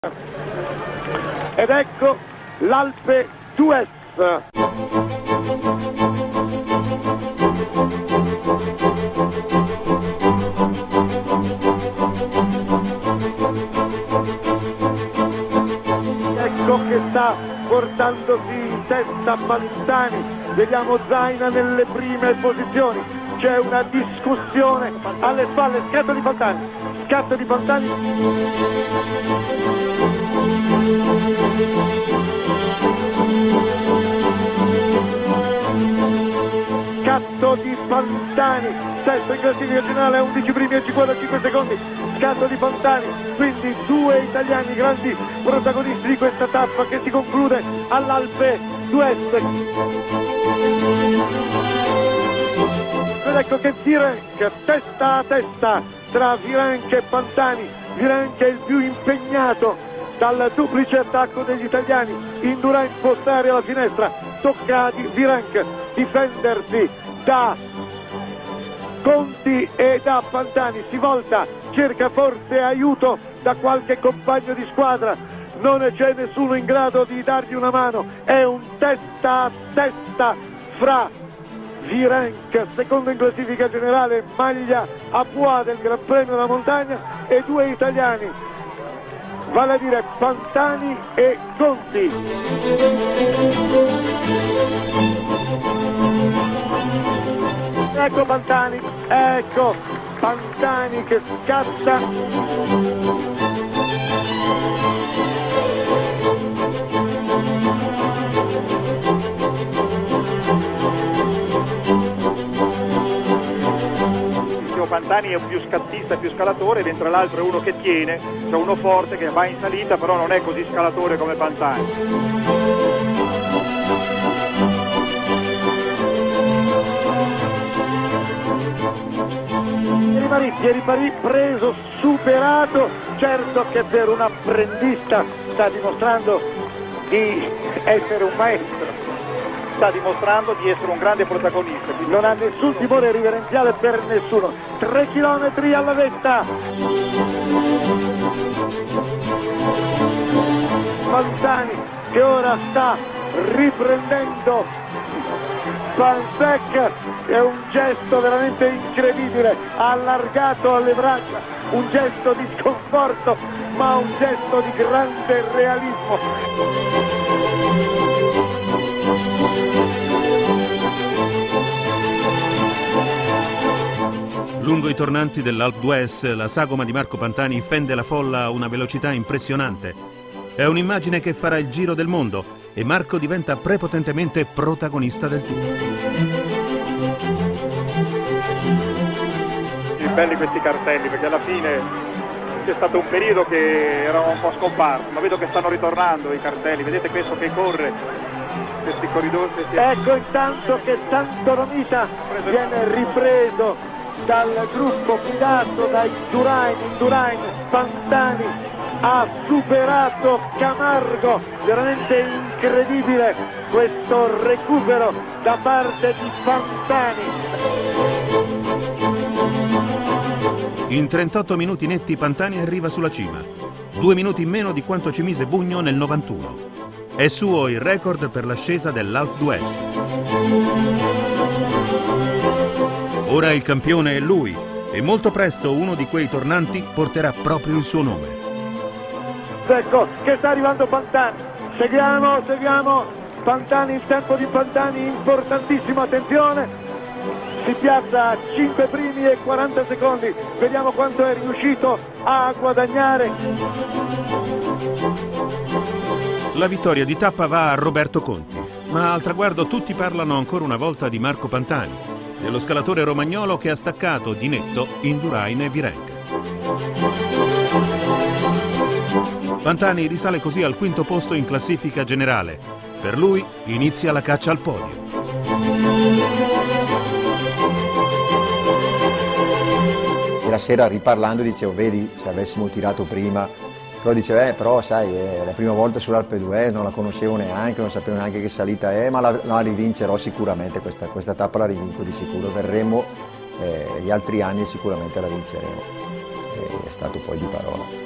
Ed ecco l'Alpe d'Huez. Ecco che sta portandosi in testa Pantani, vediamo Zaina nelle prime posizioni, c'è una discussione alle spalle, scatto di Pantani, scatto di Pantani, sesto in classifica generale a 11 primi e 55 secondi, scatto di Pantani, quindi due italiani grandi protagonisti di questa tappa che si conclude all'Alpe d'Huez. Ed ecco che Virenque testa a testa tra Virenque e Pantani. Virenque è il più impegnato dal duplice attacco degli italiani. Indurain può stare alla finestra, tocca a Virenque difendersi da Conti e da Pantani, si volta, cerca forse aiuto da qualche compagno di squadra, non c'è nessuno in grado di dargli una mano, è un testa a testa fra Virenque, secondo in classifica generale, maglia a pois del Gran Premio della Montagna, e due italiani, vale a dire Pantani e Conti. Ecco Pantani che scatta. Pantani è un più scattista, più scalatore, mentre l'altro è uno che tiene, cioè uno forte che va in salita, però non è così scalatore come Pantani. Thierry Paris preso, superato, certo che per un apprendista sta dimostrando di essere un maestro, sta dimostrando di essere un grande protagonista, quindi non ha nessun timore riverenziale per nessuno. 3 chilometri alla vetta, Pantani che ora sta riprendendo Van Beek, è un gesto veramente incredibile, ha allargato le braccia, un gesto di sconforto ma un gesto di grande realismo. Lungo i tornanti dell'Alpe d'Huez, la sagoma di Marco Pantani fende la folla a una velocità impressionante. È un'immagine che farà il giro del mondo e Marco diventa prepotentemente protagonista del Tour. Belli questi cartelli, perché alla fine c'è stato un periodo che era un po' scomparso, ma vedo che stanno ritornando i cartelli, vedete questo che corre, questi corridori. Ecco intanto che Santo Romita viene ripreso dal gruppo guidato da Indurain, Pantani ha superato Camargo, veramente incredibile questo recupero da parte di Pantani. In 38 minuti netti Pantani arriva sulla cima, 2 minuti in meno di quanto ci mise Bugno nel 91. È suo il record per l'ascesa dell'Alpe d'Huez. Ora il campione è lui e molto presto uno di quei tornanti porterà proprio il suo nome. Ecco che sta arrivando Pantani, seguiamo Pantani, il tempo di Pantani importantissimo, attenzione, si piazza a 5 primi e 40 secondi, vediamo quanto è riuscito a guadagnare. La vittoria di tappa va a Roberto Conti, ma al traguardo tutti parlano ancora una volta di Marco Pantani, dello scalatore romagnolo che ha staccato di netto Indurain e Virenque. Pantani risale così al quinto posto in classifica generale. Per lui inizia la caccia al podio. La sera riparlando dicevo, vedi se avessimo tirato prima, però diceva, però sai, è la prima volta sull'Alpe d'Huez, non la conoscevo neanche, non sapevo neanche che salita è, ma la rivincerò sicuramente, questa tappa la rivinco di sicuro, verremo gli altri anni sicuramente la vinceremo. È stato poi di parola.